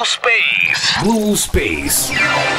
Space. Blue Space.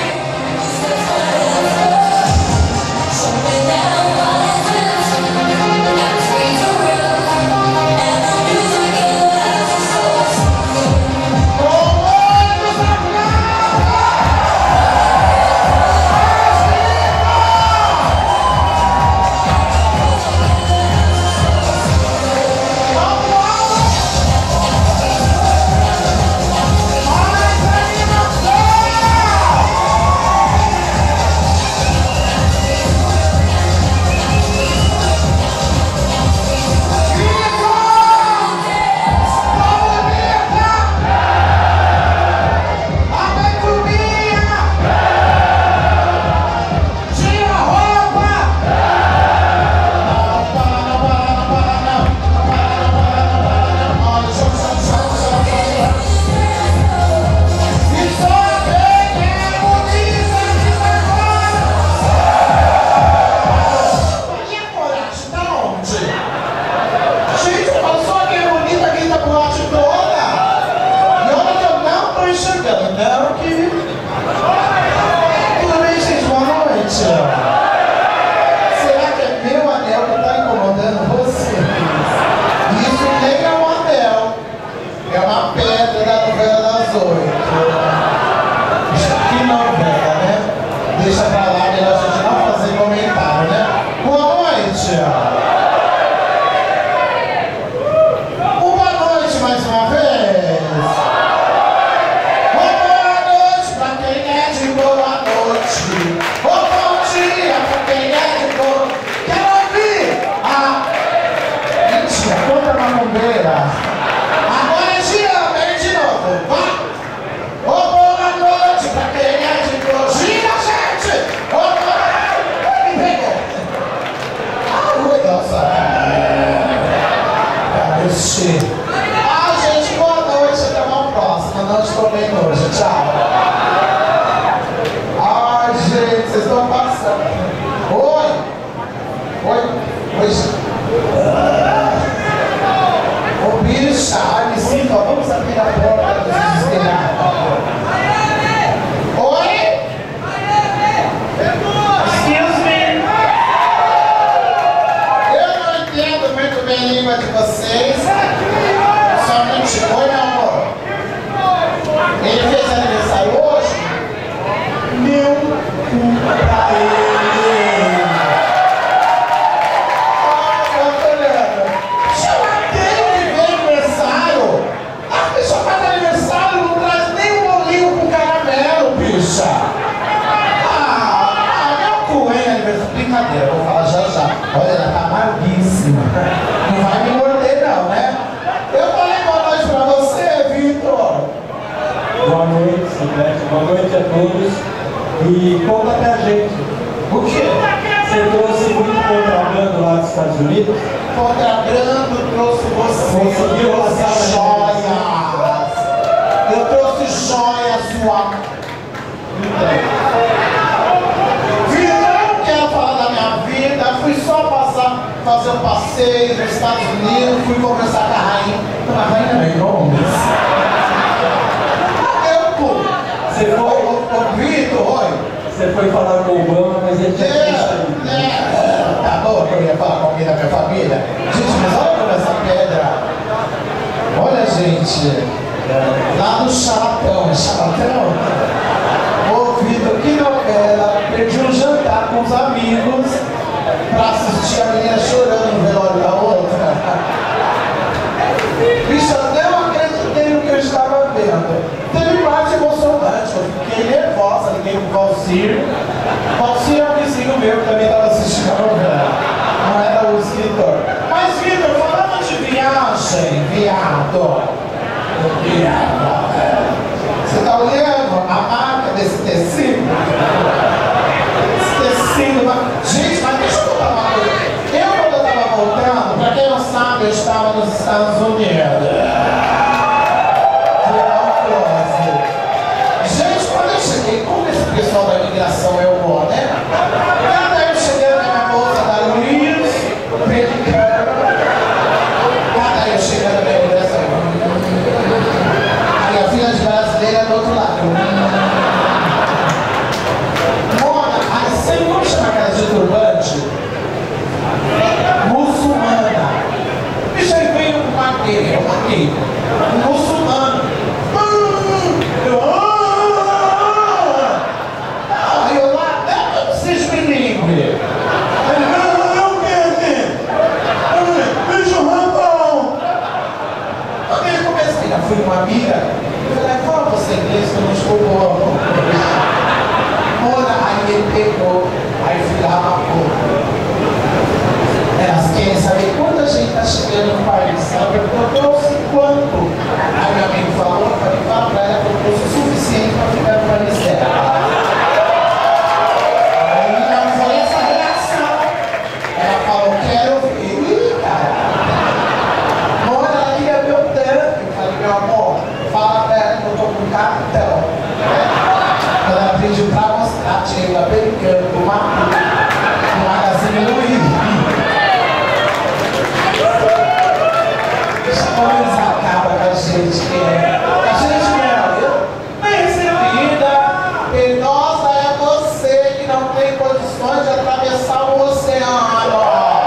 Gente, boa noite, até uma próxima. Não estou bem hoje, tchau. Ai, gente, vocês estão passando. Oi, ô bicha, ai, me sinto, vamos abrir a porta para desesperar. Oi? Excuse me. Eu não entendo muito bem a língua de vocês. Somente oi, meu amor. Ele fez aniversário hoje? Meu cu pra ele. Chama quem que vem aniversário? A pessoa faz aniversário, não traz nem um bolinho com caramelo, bicha. Meu cu, hein, aniversário. Brincadeira, vou falar já. Olha, ela tá amarguíssima. Não vai me morder não, né? Eu falei boa noite pra você, Vitor. Boa noite, Silvestre. Boa noite a todos. E conta pra gente. O quê? Você trouxe muito contrabando lá dos Estados Unidos? Contrabando trouxe você. Conseguiu Eu trouxe passar joias. Eu trouxe joias, sua. Vitor, eu não quero falar da minha vida. Fui só fazer um passeio nos Estados Unidos. Fui conversar com a rainha. A rainha não é Gomes. Você foi, Ô, Vitor, oi. você foi falar com o Obama, mas ele tinha visto. Tá bom que eu ia falar com alguém da minha família? Gente, mas olha como essa pedra. Olha, gente. Lá no Chalatão. É Chalatão? Ô, Vitor, que novela. Perdi um jantar com os amigos pra assistir a menina chorando no velório da outra. Bicho, eu não acreditei no que eu estava vendo. Teve parte emocionante, eu fiquei nervosa, liguei pro Valcir. Valcir é um vizinho meu que também estava assistindo a novela. Não era o escritor. Mas, Vitor, falando de viagem, viado. Você tá olhando a marca desse tecido? Esse tecido. Gente, mas deixa eu contar uma coisa. Quando eu estava voltando, pra quem não sabe, eu estava nos Estados Unidos. Gente, quando eu cheguei, como esse pessoal da imigração é o bom, né? Quando eu cheguei na minha bolsa da Luiz, quando eu cheguei na minha imigração, a minha filha de brasileira cadeira do outro lado. Mona, aí sempre vamos chamar aquela de turbante? Muçulmana. Bicho, aí veio com maqueira, eu maquei. Muçulmano. Aí eu lá, vocês me livrem. Fui uma amiga, eu falei, fala você inglês que eu não estou bom. Mona, aí ele pegou, aí fui lá uma porra. Elas querem saber quanta gente está chegando no país. Ela perguntou, trouxe quanto? Aí meu amigo falou, eu falei, fala pra ela que eu trouxe o suficiente para ficar no país dela. Aí não foi essa reação. Ela falou, quero ver. Ih, cara. Mona, ela queria ver o tanto. Meu amor, fala pra ela que eu tô com cartão. Quando ela pediu pra mostrar, tirei o americano do Magazine Luiza. Como eles acabam com a gente, que é. A gente não, bem recebida, penosa é você que não tem condições de atravessar o oceano.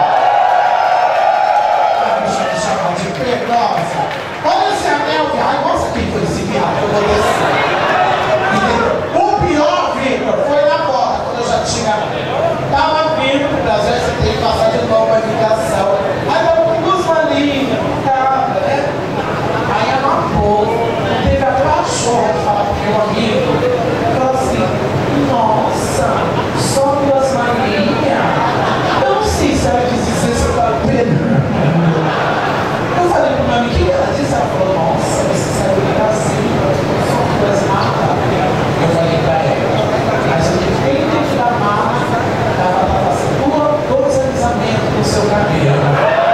Deixa eu chamar de penosa. Olha esse anel, viado. Nossa, quem foi esse viado? Eu vou descer. Entendeu? O pior, Victor, foi na porta, quando eu já tinha. Tava vindo pro Brasil, você tem que passar de novo a imigração. Aí eu fui duas maninhas, cara, né? Aí ela amou. Teve até uma chorra de falar pro meu amigo. Falou assim: nossa, só duas maninhas. Eu não sei se ela quis dizer se eu tava penando. Eu falei pro meu amigo, o que ela disse? Ela falou, nossa, você saiu do Brasil, só duas matas. Eu falei pra ela, mas eu fiquei dentro da mata, tava assim, dois alisamentos no seu cabelo.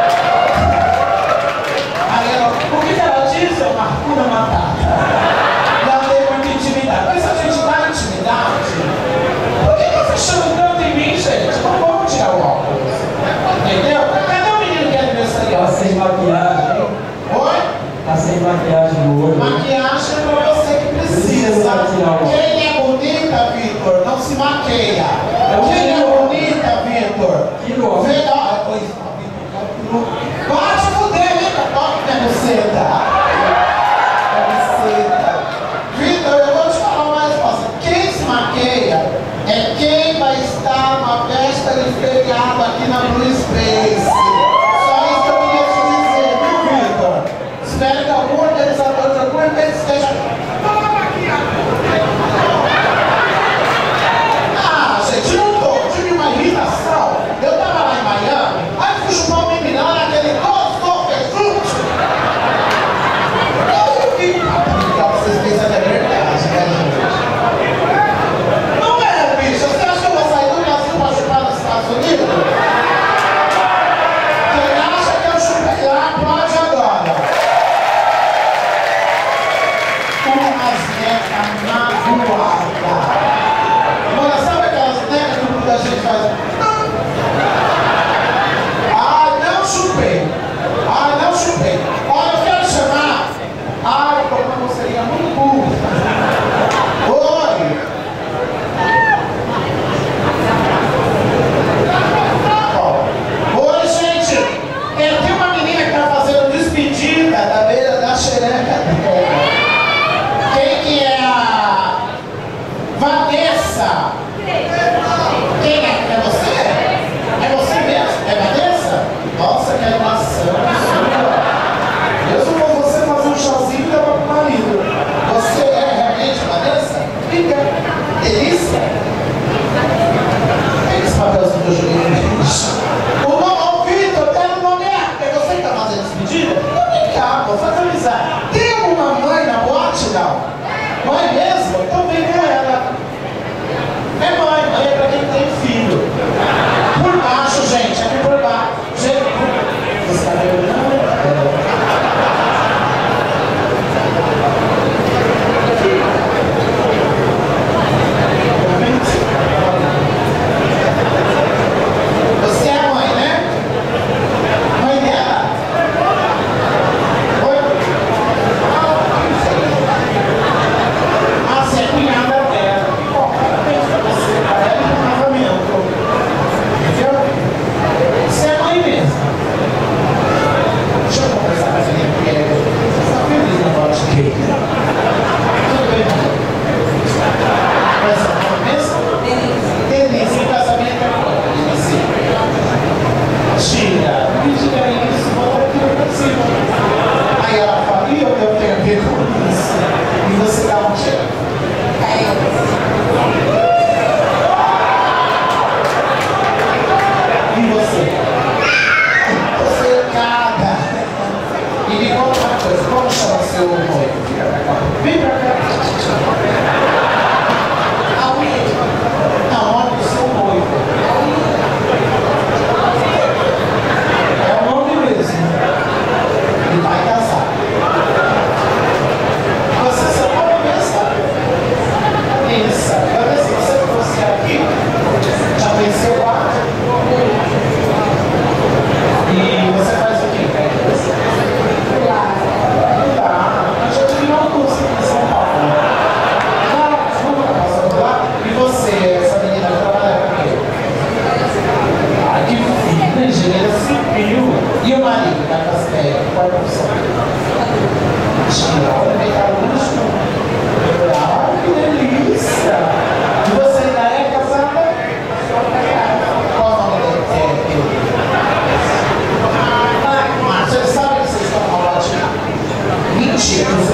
Aí ela, o que ela disse? Eu marco na matata. Não tem muita intimidade. Mas se a gente dá intimidade, por que tá fechando tanto em mim, gente? Não vamos tirar o óculos. Entendeu? Cadê o menino que é aniversariante? Tá sem maquiagem. Oi? Tá sem maquiagem no olho. Maquiagem é pra você que precisa. Quem é bonita, Victor, não se maqueia. Quem é bonita, Victor? Que louco. Bate o fuder, Victor. Toque minha buceta. Victor, eu vou te falar uma resposta. Quem se maqueia é quem vai estar numa festa de feriado aqui na Blue Space. Espero que algum organizador de algum evento esteja. Ah, gente, não tô. Tive uma irritação. Eu tava lá em Miami, aí fui chupar o menino naquele gosto fechute. Eu fico pra vocês pensam que é verdade, né, gente? Não é, bicho? Você acha que eu vou sair do Brasil pra chupar nos Estados Unidos? Quem acha que eu chupei lá, pode agora. Umas necas magoadas. Agora, sabe aquelas necas que muita gente faz? Não chupei. Não chupei. Olha, eu quero chamar. Como seria muito burro. Oi. Oi, gente. Tem uma menina que tá fazendo despedida da beira da xereca dela. Quem que é a Vanessa? Quem é? É você? É você mesmo? É Vanessa? Nossa, que animação sua. Eu só vou você fazer um chazinho e levar pro marido. Você é realmente Vanessa? Fica. Delícia. Pega esse papelzinho do joelho. O nome, Vitor, eu quero nomear. É você que tá fazendo despedida? Então vem cá, vou fazer amizade. Tem alguma mãe na boate? Não. Mãe mesmo? Então vem com ela. É mãe, mãe é pra quem tem filho. Por baixo, gente, aqui por baixo. Gente, você tá me olhando? Você é a mãe, né? Mãe dela? Oi?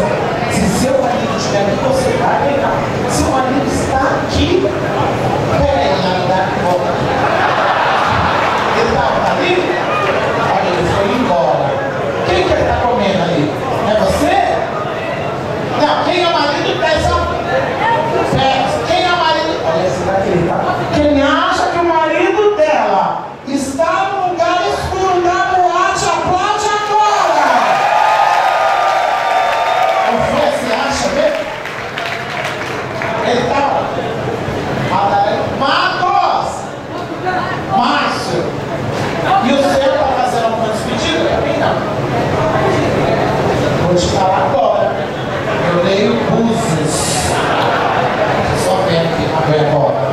Se seu marido estiver aqui, você vai pegar. Se o marido está aqui, pega ele na unidade e volta aqui. Ele estava ali? Olha, ele foi embora. Quem que ele está comendo ali? É você? Não, quem é o marido dessa? Quem é o marido? Olha, esse daqui, tá? Quem acha que o marido dela está no lugar escuro da boate, aplaude agora! Você acha mesmo? Ele está Marcos! Márcio! E o seu está fazendo alguma despedida? Também não. Vou te falar agora. Eu leio Búzios. Só vem aqui na minha bola.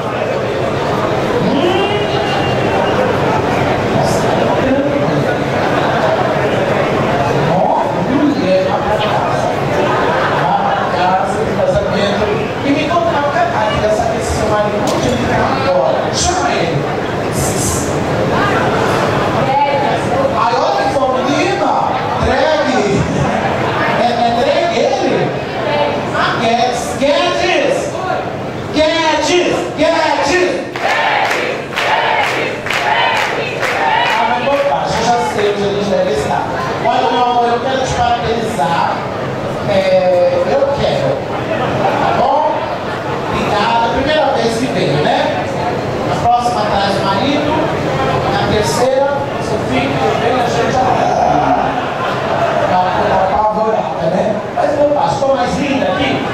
E me contar o detalhe dessa questão ali, onde ele está agora. Chama ele. Aí olha que foi menina, drag. É drag ele? Ah, Guedes. Ah, mas bobagem, eu já sei onde eles devem estar. Olha, meu amor, eu quero te parabenizar. Eu quero. Tá bom? Obrigada. Primeira vez que veio, né? Na próxima traz o marido. Na terceira, seu filho vem, a gente tá apavorada, né? Mas meu pai, estou mais linda aqui.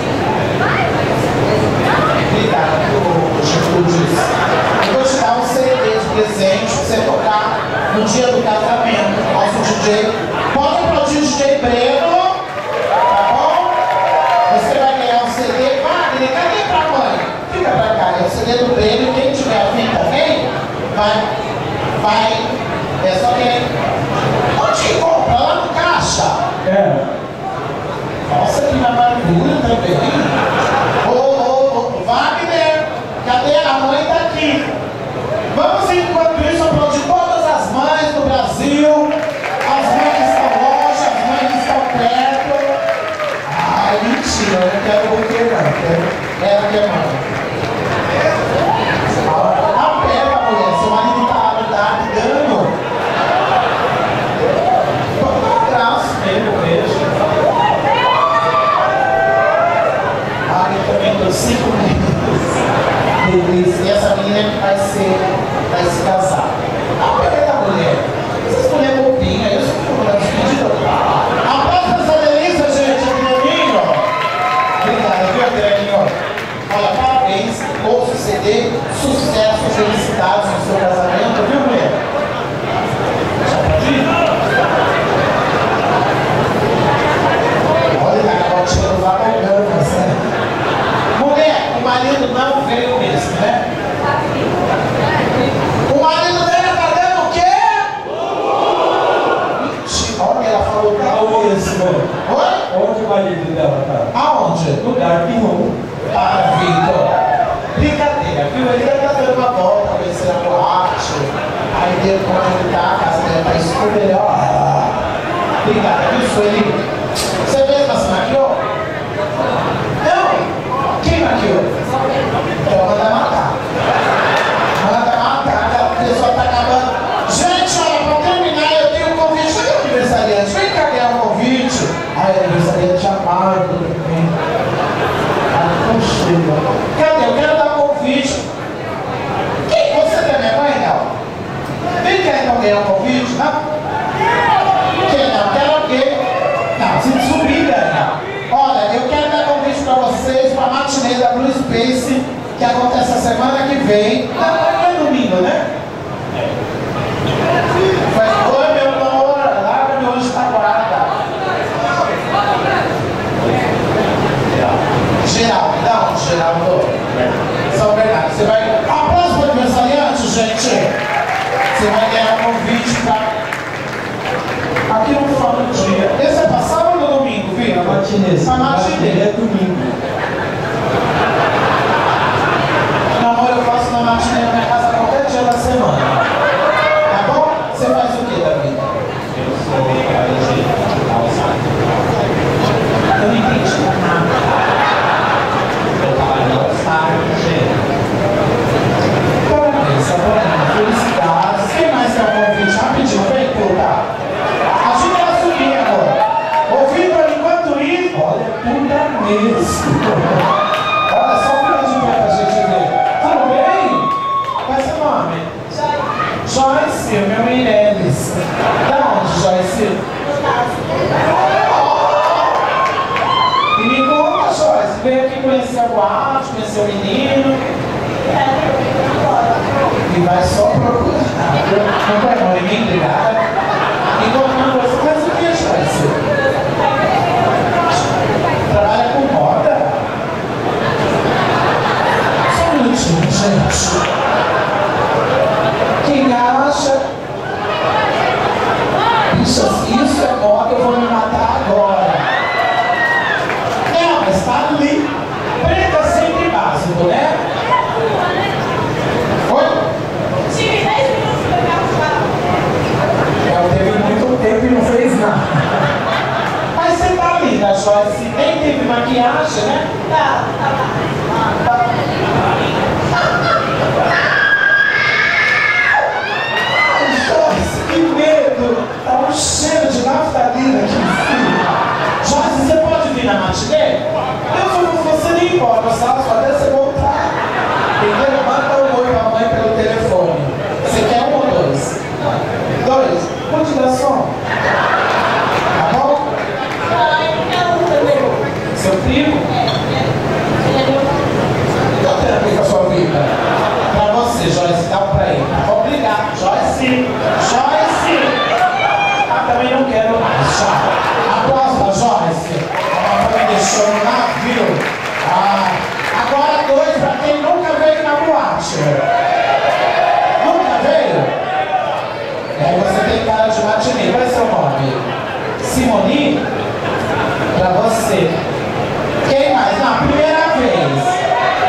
Obrigada, o Chico disse. Eu vou te dar um CD de presente pra você tocar no dia do casamento. Nosso DJ. Pode aplaudir o DJ Breno. Cadê pra mãe? Fica pra cá, é o CD do Breno. Quem tiver afim também, vai. É só quem. Onde compra? Lá no caixa. Nossa, que maravilha também. Ô, Wagner, cadê a mãe daqui? Vamos, enquanto isso, aplaudir todas as mães do Brasil. As mães que estão longe, as mães que estão perto. Ai, mentira, eu não quero roteiro, não. Ela que é mãe. Ah, pega, mulher. Seu marido tá ligando. Vamos dar um abraço nele, um beijo. Ah, eu também tô 5 minutos. Delícia. E essa menina vai se casar. Ah, pega da mulher. Essas mulheres bobinhas, eu sou uma despedida. Aplausos pra essa delícia, gente. Adrianinho. Obrigado, viu, Adrianinho? Olha, parabéns, ouça o CD, sucesso, felicidades no seu casamento, viu, mulher? Já pode ir? Olha, acabou tirando lá com você. Mulher, o marido não veio mesmo, né? O marido dela tá dando o quê? Mentira, olha, ela falou que tá mesmo. Oi? Onde o marido dela tá? Aonde? No Dark Room. Para, Vitor. Brincadeira, viu? Ele deve estar dando uma volta, conhecer a boate. Aí dele, quando ele tá, a casa dele tá escura, melhor. Obrigada, viu, Sueli? Você mesmo se maquiou? Não! Quem maquiou? Então manda matar. Manda matar, a pessoa tá acabando. Gente, olha, pra terminar, eu tenho um convite. Cadê o aniversariante? Vem cá ganhar um convite. Ai, o aniversariante amado, tudo bem. Cadê? Eu quero dar um convite. Quem? Você tem minha mãe, não? Vem cá então ganhar um convite, não? Quem não? Quero alguém. Não, se subir, ganha. Olha, eu quero dar convite pra vocês pra matinê da Blue Space, que acontece a semana que vem. Não é domingo, né? Oi, meu amor, larga meu anjo da guarda. Geraldo, São Bernardo, você vai. Aplausos para o aniversariante, gente. Você vai ganhar um convite para. Aqui não fala o dia. Esse é passado ou no domingo, viu? A matinê. A matinê é domingo. Namoro eu faço na matinê na minha casa qualquer dia da semana. Tá bom? Você faz o que da vida? Eu sou Isso. Olha, só um de pé pra gente ver. Tudo bem? Qual é seu nome? Joyce, meu Meireles. Da onde, Joyce? E me conta, Joyce, veio aqui conhecer a boate, conhecer o menino. E vai só procurar. Não vai não, ninguém brigar. E conta você faz o que, Joyce? Trabalha com moda? Só um minutinho, gente. Quem acha? Isso é moda, eu vou me matar agora. Não, mas tá ali. Preta sempre básico, né? Oi? Tive 10 minutos pra me arrumar. Ela teve muito tempo e não fez nada. Mas você tá linda, Joyce. Nem teve maquiagem, né? Tá. Ai, Joyce, que medo! Tá um cheiro de naftalina aqui em cima. Joyce, você pode vir na matinê? Eu só não você nem importa, sabe? Só até você voltar. Entendeu? Manda um oi pra mãe pelo telefone. Você quer um ou dois? Dois? Pode dar som? Tá bom? Seu primo? Então tem a ver com a sua vida. Pra você, Joyce, dá um pra ele. Obrigado, Joyce. Joyce! Ah, também não quero mais. Tchau. Aplausos pra Joyce. A mamãe me deixou no navio. Agora dois pra quem nunca veio na boate. Nunca veio? Você tem cara de matinê. Qual é seu nome? Simone? Pra você. Quem mais? Não, primeira vez.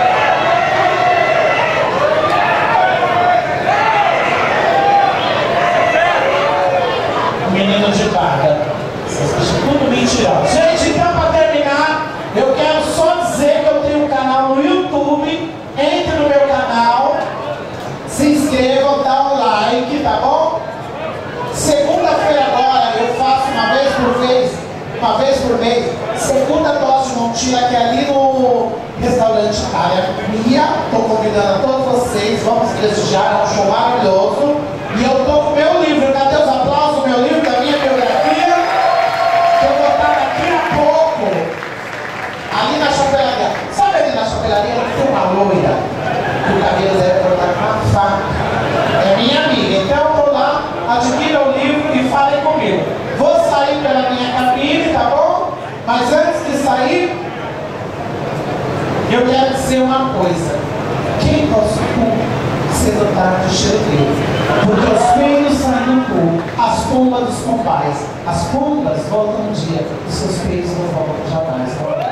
Menino de barra. Tudo mentiroso. Gente, então pra terminar, eu quero só dizer que eu tenho um canal no YouTube. Entre no meu canal, se inscrevam, dá um like, tá bom? Segunda-feira agora eu faço uma vez por mês, segunda dose de Montila, que é ali no restaurante Área Mia. Estou convidando a todos vocês, vamos prestigiar, é um show maravilhoso. E eu estou com o meu livro, cadê os aplausos? Meu livro da minha biografia, que eu vou estar daqui a pouco, ali na chapelaria. Sabe ali na chapelaria, tem uma loira, que o cabelo deve cortar com uma faca. É minha amiga, então eu vou lá, adquira o livro e falem comigo. Vou sair pela minha cabine, tá bom? Mas antes de sair, eu quero dizer uma coisa. Quem gosta do cu, cedo ou tarde cheio. Porque os peitos saem do cu, as pombas dos compais. As pombas voltam um dia, os seus peitos não voltam jamais.